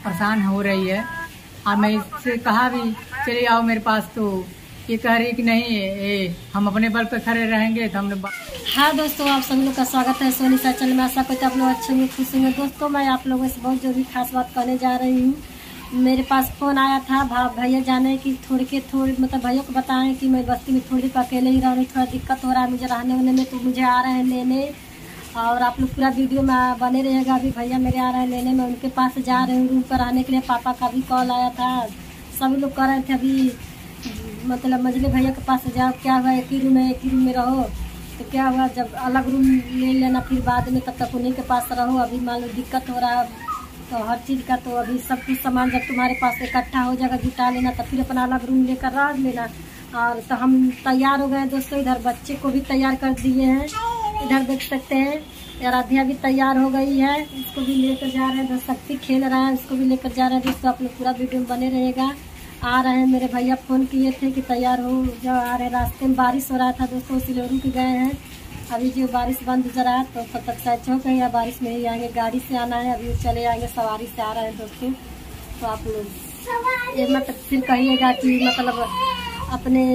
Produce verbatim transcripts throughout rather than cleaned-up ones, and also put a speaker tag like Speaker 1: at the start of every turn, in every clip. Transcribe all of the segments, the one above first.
Speaker 1: परेशान हो रही है। और मैं इससे कहा भी चले आओ मेरे पास, तो ये कह रही कि नहीं ए, हम अपने बल पे खड़े रहेंगे। तो हमने
Speaker 2: हाँ दोस्तों, आप सभी लोग का स्वागत है सोनी सा चैनल में। आशा करते आप लोग अच्छे होंगे, खुश होंगे। दोस्तों मैं आप लोगों से बहुत जरूरी खास बात कहने जा रही हूँ। मेरे पास फोन आया था भैया जाने की थोड़ी के थोड़ी मतलब भैया को बताएं कि मैं बस्ती में थोड़ी देर अकेले ही रह रही, थोड़ा दिक्कत हो रहा है मुझे रहने वहने में, तो मुझे आ रहे हैं लेने। और आप लोग पूरा वीडियो में बने रहेगा। अभी भैया मेरे आ रहे हैं लेने, मैं उनके पास जा रही हूँ रूम पर रहने के लिए। पापा का भी कॉल आया था, सभी लोग कह रहे थे अभी मतलब मजले भैया के पास जाओ, क्या हुआ एक ही रूम है, एक ही रूम में रहो। तो क्या हुआ जब अलग रूम ले लेना फिर बाद में, तब तक उन्हीं के पास रहो। अभी मान लो दिक्कत हो रहा है तो हर चीज़ का, तो अभी सब कुछ सामान जब तुम्हारे पास इकट्ठा हो जाएगा जुटा लेना, तो फिर अपना अलग रूम लेकर रह लेना। और तो हम तैयार हो गए दोस्तों, इधर बच्चे को भी तैयार कर दिए हैं, इधर देख सकते हैं। आराध्या भी तैयार हो गई है, इसको भी लेकर जा रहे हैं। शक्ति खेल रहा है, उसको भी लेकर जा रहे हैं। दोस्तों आप लोग पूरा वीडियो में बने रहेगा। आ रहे हैं, मेरे भैया फ़ोन किए थे कि तैयार हो जाओ, आ रहे। रास्ते में बारिश हो रहा था दोस्तों, इसलिए रुक गए हैं। अभी जो बारिश बंद जरा है तो तब तक शायद चौक है या बारिश में ही आएंगे। गाड़ी से आना है, अभी चले आएंगे, सवारी से आ रहे हैं दोस्तों। तो आप लोग ये मतलब फिर कहिएगा कि मतलब अपने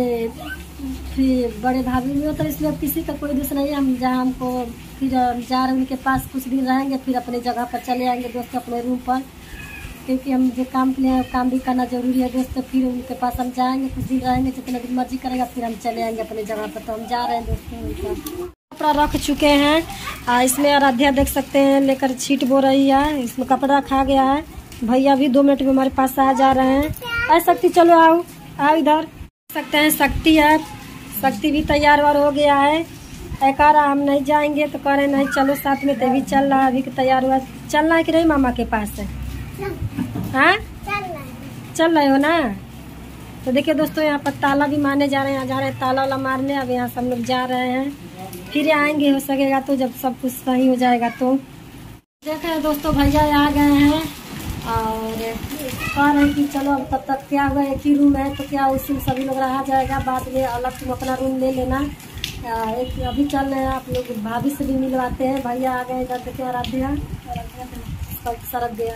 Speaker 2: फिर बड़े भाभी में तो इसलिए किसी का कोई दोस्त नहीं है। हम जहाँ हमको फिर जा रहे हैं उनके पास कुछ दिन रहेंगे, फिर अपने जगह पर चले आएंगे दोस्तों, अपने रूम पर, क्योंकि हम जो काम के लिए काम भी करना जरूरी है दोस्तों। फिर उनके पास हम जाएंगे, कुछ दिन रहेंगे, जितना दिन मर्जी करेगा, फिर हम चले आएंगे अपने जगह पर। तो हम जा रहे हैं दोस्तों। उनका कपड़ा रख चुके हैं, आ, इसमें आराध्या देख सकते हैं लेकर छीट बो रही है। इसमें कपड़ा खा गया है। भैया भी दो मिनट में हमारे पास आ जा रहे हैं। अरे शक्ति चलो आओ आओ इधर। देख सकते हैं शक्ति है, शक्ति भी तैयार वार हो गया है। एक आ रहा हम नहीं जाएंगे तो कह रहे नहीं चलो साथ में, तभी चल रहा है। अभी तैयार हुआ, चलना है कि नहीं मामा के पास है? हाँ चल रहे हो ना। तो देखिए दोस्तों यहाँ पर ताला भी मारने जा रहे हैं, यहाँ जा रहे हैं ताला वाला मारने। अब यहाँ सब लोग जा रहे हैं, फिर आएंगे हो सकेगा तो, जब सब कुछ सही हो जाएगा तो। देखें दोस्तों भैया आ गए हैं और कह रहे हैं कि चलो अब तब तक क्या हुआ एक ही रूम है तो क्या उसी में सभी लोग रहा जाएगा, बाद में अलग तुम अपना रूम ले लेना। एक अभी चल रहे हैं, आप लोग भाभी से भी मिलवाते हैं। भैया आ गए इधर देखिए, आराध्या सरक गया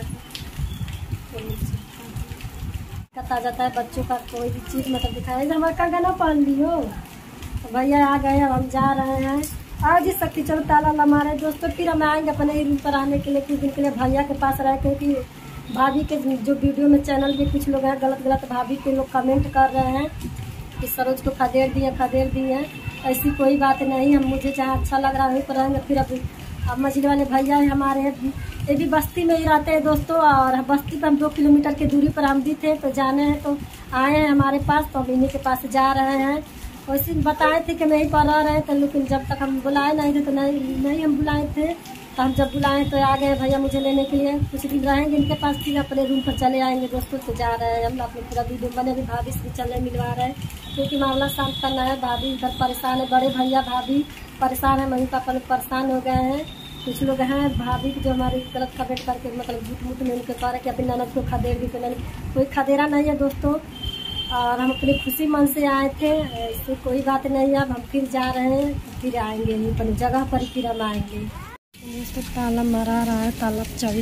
Speaker 2: कता जाता है बच्चों का कोई भी चीज़ मतलब दिखाया। इधर हमारे का गाना पहन ली हो। तो भैया आ गए, अब हम जा रहे हैं। आज ही शक्ति चलो ताला ला मारे दोस्तों, फिर हम आएंगे अपने ही रूम पर आने के लिए कुछ दिन के लिए भैया के पास रह, क्योंकि भाभी के जो वीडियो में चैनल में कुछ लोग हैं गलत गलत भाभी के लोग कमेंट कर रहे हैं कि सरोज को खदेड़ दिए खदेड़ दिए। ऐसी कोई बात नहीं, हम मुझे जहाँ अच्छा लग रहा है वहीं पर रहेंगे। फिर अब अब मछली वाले भैया हमारे ये भी बस्ती में ही रहते हैं दोस्तों, और बस्ती पर हम दो किलोमीटर की दूरी पर हम भी थे, तो जाने हैं तो आए हैं हमारे पास, तो हम इन्हीं के पास जा रहे हैं। वैसे बताए थे कि मैं यहीं पर रह रहे थे, लेकिन जब तक हम बुलाए नहीं थे तो नहीं नहीं हम बुलाए थे। तो हम जब बुलाए तो आ गए भैया मुझे लेने के लिए। कुछ दिन रहेंगे इनके पास, फिर अपने रूम पर चले आएंगे दोस्तों। तो जा रहे हैं हम अपने पूरा वीडियो बने, भी भाभी से भी चलने मिलवा रहे हैं, क्योंकि मामला शांत करना है। भाभी इधर परेशान है, बड़े भैया भाभी परेशान है, मम्मी पापा लोग परेशान हो गए हैं। कुछ लोग हैं भाभी जो हमारी गलत कमेंट करके मतलब झूठ मूठ में उनके कह रहे कि अपनी ननद को खदेड़ दी, तो नहीं कोई खदेड़ा नहीं है दोस्तों। और हम अपनी खुशी मन से आए थे, ऐसे कोई बात नहीं है। अब हम फिर जा रहे हैं, फिर आएंगे अपनी जगह पर, फिर हम आएंगे। तो ताला मरा रहा है, ताला चाबी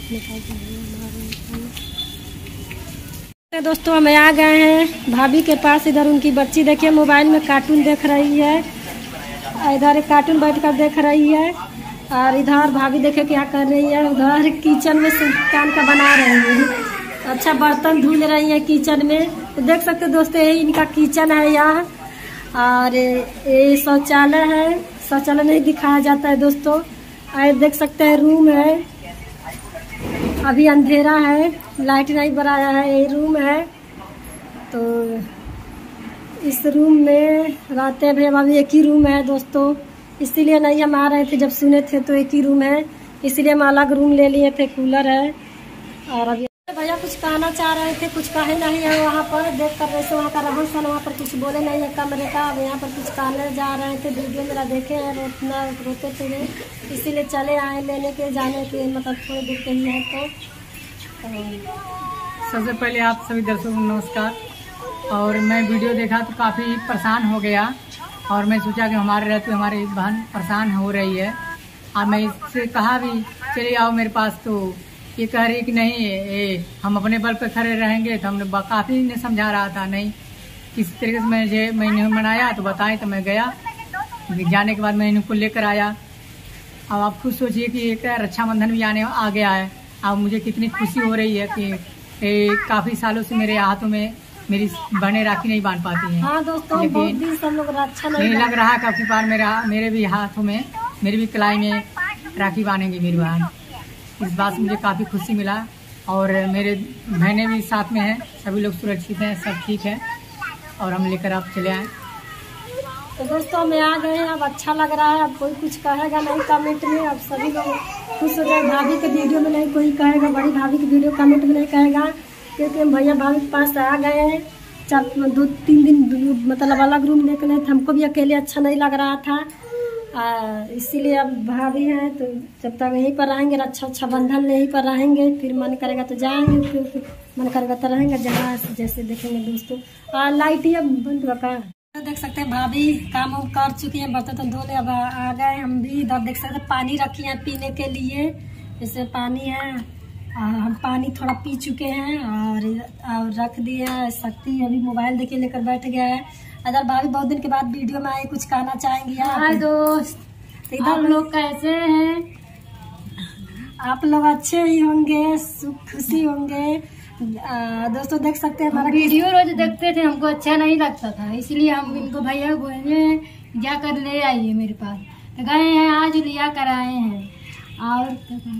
Speaker 2: निकाल। दोस्तों हमें आ गए हैं भाभी के पास। इधर उनकी बच्ची देखिए मोबाइल में कार्टून देख रही है, इधर एक कार्टून बैठकर देख रही है, और इधर भाभी देखे क्या कर रही है। उधर किचन में कान का बना रही है, अच्छा बर्तन धुल रही है किचन में। तो देख सकते दोस्तों यही इनका किचन है यहाँ, और ये शौचालय है। शौचालय नहीं दिखाया जाता है दोस्तों। और देख सकते हैं रूम है, अभी अंधेरा है, लाइट नहीं बनाया है, ये रूम है। तो इस रूम में रहते हैं अभी, एक ही रूम है दोस्तों, इसीलिए नहीं हम आ रहे थे। जब सुने थे तो एक ही रूम है, इसीलिए हम अलग रूम ले लिए थे, कूलर है। और अभी भैया कुछ कहना चाह रहे थे, कुछ कहे नहीं है वहाँ पर। देख कर वैसे वहाँ का रहन सहन वहाँ पर कुछ बोले नहीं है कमरे का। अब यहाँ पर कुछ कहने जा रहे थे, वीडियो मेरा देखे हैं, रोतना रोते थे, इसीलिए चले आए लेने के जाने के मतलब थोड़ी दूर के लिए है। तो
Speaker 1: सबसे पहले आप सभी दर्शकों को नमस्कार। और मैं वीडियो देखा तो काफ़ी परेशान हो गया, और मैं सोचा कि हमारे रहते हमारी बहन परेशान हो रही है। और मैं इससे कहा भी चले आओ मेरे पास, तो ये कह रही कि नहीं ये हम अपने बल पे खड़े रहेंगे। तो हमने काफ़ी ने समझा रहा था नहीं किस तरीके से मुझे मैंने मनाया तो बताए। तो मैं गया, जाने के बाद मैं इनको लेकर आया। अब आप खुद सोचिए कि एक रक्षाबंधन भी आने आ गया है। अब मुझे कितनी खुशी हो रही है कि काफ़ी सालों से मेरे हाथों में मेरी बहनें राखी नहीं बांध पाती हैं।
Speaker 2: हाँ दोस्तों, बहुत दिन से हम लोग रक्षा नहीं
Speaker 1: नहीं लग रहा काफी बार मेरा मेरे भी हाथों में मेरी भी कलाई में राखी बांधेंगी मेरी बहन। इस बात से मुझे काफ़ी खुशी मिला और मेरे बहनें भी साथ में हैं, सभी लोग सुरक्षित हैं, सब ठीक है और हम लेकर आप चले आए।
Speaker 2: तो दोस्तों मैं आ गए हैं, अब अच्छा लग रहा है। अब कोई कुछ कहेगा नहीं कमेंट में, अब सभी लोग खुश हो जाए। भाभी के वीडियो में नहीं कोई कहेगा, बड़ी भाभी की वीडियो कमेंट में नहीं कहेगा, क्योंकि हम भैया भाभी के पास आ गए हैं। चार दो तीन दिन मतलब अलग रूम लेकर गए थे, हमको भी अकेले अच्छा नहीं लग रहा था, इसीलिए अब भाभी हैं तो जब तक यहीं पर रहेंगे, रक्षा अच्छा बंधन यहीं पर रहेंगे, फिर मन करेगा तो जाएंगे, फिर, फिर मन करेगा तो रहेंगे जहाँ जैसे देखेंगे। दोस्तों आ, लाइट ही अब बंद का देख सकते हैं, भाभी काम वाम कर चुकी हैं, बर्तन तो धोने अब आ गए। हम भी इधर देख सकते हैं पानी रखी है पीने के लिए, जैसे पानी है आ, हम पानी थोड़ा पी चुके हैं और, और रख दिए हैं। शक्ति अभी मोबाइल देखे लेकर बैठ गया है। अगर भाभी बहुत दिन के बाद वीडियो में आए, कुछ कहना चाहेंगी?
Speaker 1: हाय दोस्त,
Speaker 2: तो इधर लोग कैसे हैं? आप लोग अच्छे ही होंगे, सुख खुशी होंगे। आ, दोस्तों देख सकते हैं हमारा
Speaker 1: वीडियो रोज देखते थे, हमको अच्छा नहीं लगता था, इसलिए हम इनको भैया बोले जाकर ले आइए मेरे पास। तो गए हैं, आज लिया कर आए हैं और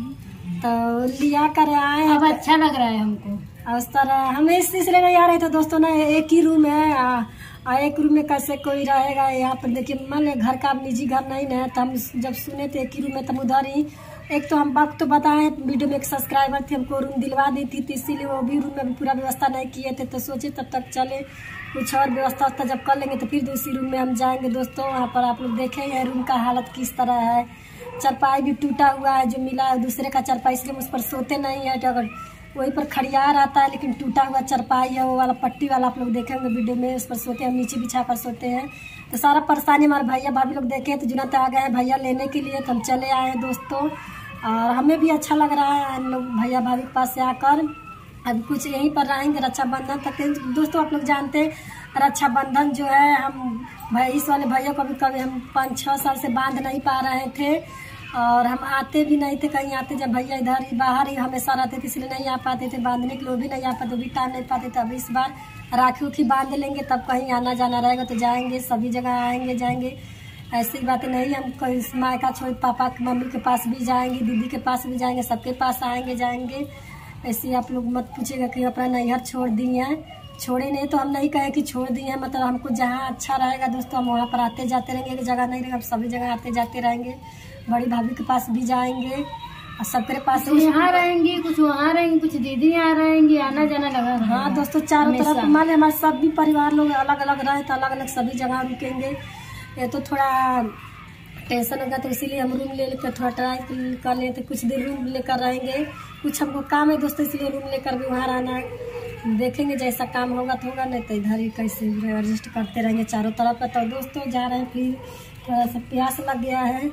Speaker 2: तो लिया कर आए हैं।
Speaker 1: अब अच्छा लग रहा है हमको।
Speaker 2: और उस तरह हम इस सिलसिले में आ रहे थे दोस्तों ना, एक ही रूम है आ, आ, एक रूम में कैसे कोई रहेगा यहाँ पर। देखिए मान लिया घर का निजी घर नहीं है, तो हम जब सुने थे एक ही रूम में, तब उधर ही एक तो हम बात तो बताए वीडियो में एक सब्सक्राइबर थे, हमको रूम दिलवा दी थी, तो इसीलिए वो भी रूम में भी पूरा व्यवस्था नहीं किए थे। तो सोचे तब तक चले कुछ और व्यवस्था व्यवस्था जब कर लेंगे तो फिर दूसरी रूम में हम जाएंगे। दोस्तों वहाँ पर आप लोग देखेंगे रूम का हालत किस तरह है। चरपाई भी टूटा हुआ है, जो मिला है दूसरे का चरपाई, इसलिए उस पर सोते नहीं है। तो अगर वहीं पर खड़ियार आता है, लेकिन टूटा हुआ चरपाई है, वो वाला पट्टी वाला आप लोग देखेंगे वीडियो में, उस पर सोते हैं, नीचे बिछा कर सोते हैं। तो सारा परेशानी हमारे भैया भाभी लोग देखे तो जुनत आ गए हैं भैया लेने के लिए, तो हम चले आए हैं दोस्तों। और हमें भी अच्छा लग रहा है हम लोग भैया भाभी के पास से आकर। अब कुछ यहीं पर रहेंगे रक्षाबंधन तक। दोस्तों आप लोग जानते हैं रक्षाबंधन जो है, हम भाई इस वाले भैया को भी कभी हम पाँच छः साल से बांध नहीं पा रहे थे और हम आते भी नहीं थे कहीं आते। जब भैया इधर ही बाहर ही हमेशा रहते थे, इसलिए नहीं आ पाते थे बांधने के लिए, भी नहीं आ पाते, भी टाइम नहीं पाते थे। अब इस बार राखी उखी बांध लेंगे, तब कहीं आना जाना रहेगा तो जाएंगे, सभी जगह आएंगे जाएंगे। ऐसी बात नहीं, हम कोई मायका छोड़ पापा मम्मी के पास भी जाएंगे, दीदी के पास भी जाएंगे, सबके पास आएंगे जाएंगे। ऐसे आप लोग मत पूछेगा कि अपना नैहर छोड़ दिए हैं, छोड़े नहीं तो हम नहीं कहे कि छोड़ दिए हैं, मतलब हमको जहाँ अच्छा रहेगा दोस्तों हम वहाँ पर आते जाते रहेंगे। एक जगह नहीं रहेगा, हम सभी जगह आते जाते रहेंगे। बड़ी भाभी के पास भी जाएंगे और सबके पास
Speaker 1: यहाँ रहेंगे, कुछ वहाँ रहेंगे, कुछ दीदी यहाँ रहेंगी, आना जाना लगा।
Speaker 2: हाँ दोस्तों, चारों तरफ मान ली हमारे सभी परिवार लोग अलग अलग रहे तो अलग अलग सभी जगह रुकेंगे। ये तो थोड़ा टेंशन होगा, तो इसीलिए हम रूम ले लेकर थोड़ा ट्राई कर लेते, कुछ देर रूम लेकर रहेंगे। कुछ हमको काम है दोस्तों, इसलिए रूम लेकर भी वहाँ रहना है। देखेंगे जैसा काम होगा तो होगा, नहीं तो इधर ही कैसे एडजस्ट करते रहेंगे चारों तरफ पर। तो दोस्तों जा रहे हैं, फिर थोड़ा सा प्यास लग गया है।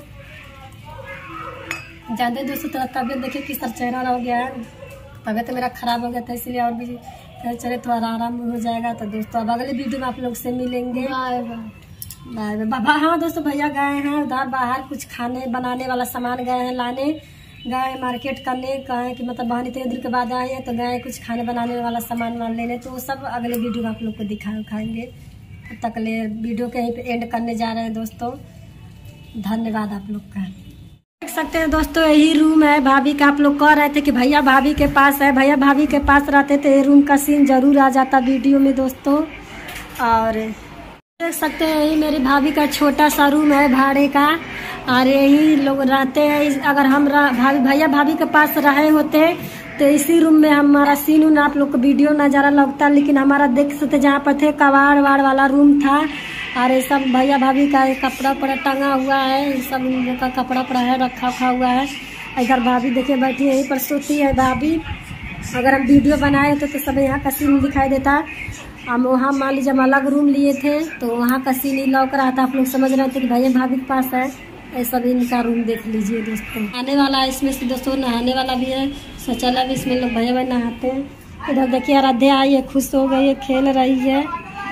Speaker 2: जानते दोस्तों थोड़ा तबीयत देखिए किस तरह चेहरा हो गया है, तबीयत मेरा खराब हो गया था, इसलिए और भी चले थोड़ा आराम हो जाएगा। तो दोस्तों अब अगले वीडियो में आप लोग से मिलेंगे। बाय बाय बाबा। हाँ दोस्तों भैया गए हैं उधर बाहर, कुछ खाने बनाने वाला सामान गए हैं लाने, गए मार्केट करने, कहे कि मतलब बहन इतने दिन के बाद आए हैं तो गए कुछ खाने बनाने वाला सामान मान लेने। तो वो सब अगले वीडियो में आप लोग को दिखा खाएंगे। तब तक ले वीडियो के यहीं पे एंड करने जा रहे हैं दोस्तों। धन्यवाद आप लोग का। देख सकते हैं दोस्तों यही रूम है भाभी का। आप लोग कह रहे थे कि भैया भाभी के पास है, भैया भाभी के पास रहते तो ये रूम का सीन जरूर आ जाता वीडियो में दोस्तों। और देख सकते हैं यही मेरी भाभी का छोटा सा रूम है भाड़े का, और यही लोग रहते हैं। अगर हम भाभी भैया भाभी के पास रहे होते तो इसी रूम में हमारा सीन उन आप लोग को वीडियो नज़ारा लगता, लेकिन हमारा देख सकते जहाँ पर थे कबाड़ वाड़ वाला रूम था। और ये सब भैया भाभी का कपड़ा उपड़ा टंगा हुआ है, सब लोग का कपड़ा उपड़ा है रखा रखा हुआ है। इधर भाभी देखिए बैठी है, यहीं पर सोती है भाभी। अगर हम वीडियो बनाए होते तो सब यहाँ का सीन दिखाई देता। हम वहाँ मान लीजिए हम अलग रूम लिए थे तो वहाँ का सीन ही लौक रहा था, आप लोग समझ रहे थे कि भैया भाभी के पास है। ऐसा भी इनका रूम देख लीजिए दोस्तों। नहाने वाला है इसमें से दोस्तों, नहाने वाला भी है, शौचालय भी इसमें लोग भैया भाई नहाते हैं। इधर देखिए आराध्या आई है, खुश हो गई है, खेल रही है।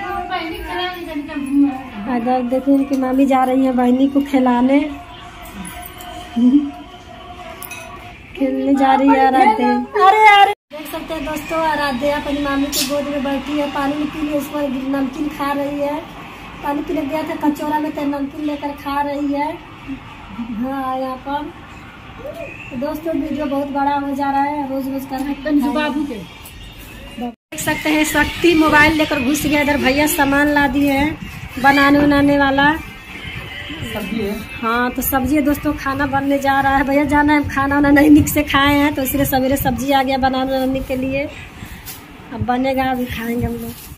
Speaker 2: इधर देखिए इनकी मामी जा रही है बहनी को खिलाने, खेलने जा रही है आराध्या। अरे अरे देख सकते हैं दोस्तों, आराध्या अपनी मामी की गोद में बैठी है, पानी पी लिए, उस पर नमकीन खा रही है। पानी पीने गया था कचौरा में, तो नमकीन लेकर खा रही है। हाँ यहाँ पर तो दोस्तों वीडियो बहुत बड़ा हो जा रहा है, रोज रोज कर बाबू के देख सकते हैं। शक्ति मोबाइल लेकर घुस गया इधर, भैया सामान ला दिए हैं बनाने बनाने वाला सब्जी है। हाँ तो सब्जी है दोस्तों, खाना बनने जा रहा है। भैया जाना है, खाना वाना नहीं निक से खाए हैं तो इसलिए सवेरे सब्जी आ गया बनाने के लिए। अब बनेगा, अभी खाएंगे हम लोग।